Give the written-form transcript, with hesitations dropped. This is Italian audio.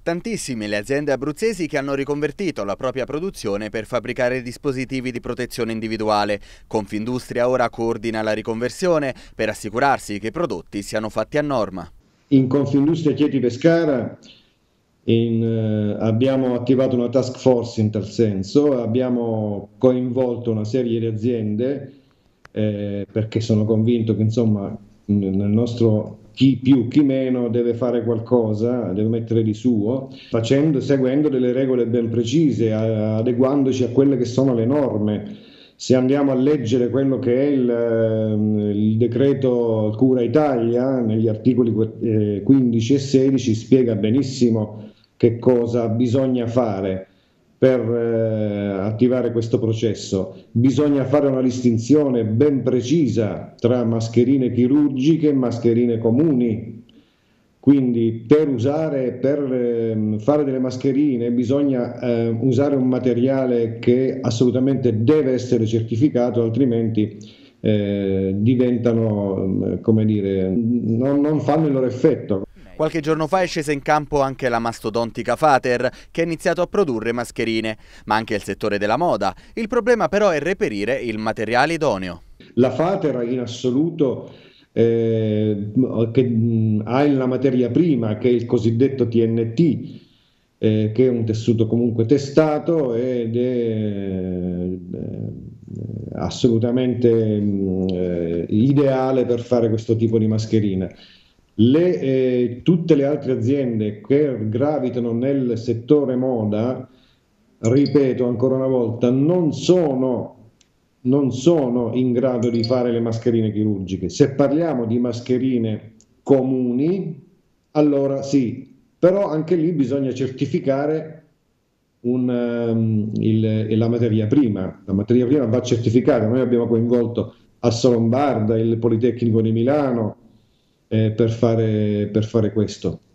tantissime le aziende abruzzesi che hanno riconvertito la propria produzione per fabbricare dispositivi di protezione individuale. Confindustria ora coordina la riconversione per assicurarsi che i prodotti siano fatti a norma. In Confindustria Chieti Pescara abbiamo attivato una task force in tal senso, abbiamo coinvolto una serie di aziende perché sono convinto che insomma nel nostro chi più chi meno deve fare qualcosa, deve mettere di suo, seguendo delle regole ben precise, adeguandoci a quelle che sono le norme. Se andiamo a leggere quello che è il decreto Cura Italia, negli articoli 15 e 16 spiega benissimo che cosa bisogna fare per attivare questo processo. Bisogna fare una distinzione ben precisa tra mascherine chirurgiche e mascherine comuni. Quindi per fare delle mascherine bisogna usare un materiale che assolutamente deve essere certificato, altrimenti diventano, come dire, non fanno il loro effetto. Qualche giorno fa è scesa in campo anche la mastodontica Fater, che ha iniziato a produrre mascherine, ma anche il settore della moda. Il problema però è reperire il materiale idoneo. La Fater in assoluto che ha la materia prima, che è il cosiddetto TNT, che è un tessuto comunque testato ed è assolutamente ideale per fare questo tipo di mascherina. Tutte le altre aziende che gravitano nel settore moda, ripeto ancora una volta, non sono in grado di fare le mascherine chirurgiche. Se parliamo di mascherine comuni, allora sì, però anche lì bisogna certificare la materia prima. La materia prima va certificata. Noi abbiamo coinvolto Assolombarda, il Politecnico di Milano, per fare questo.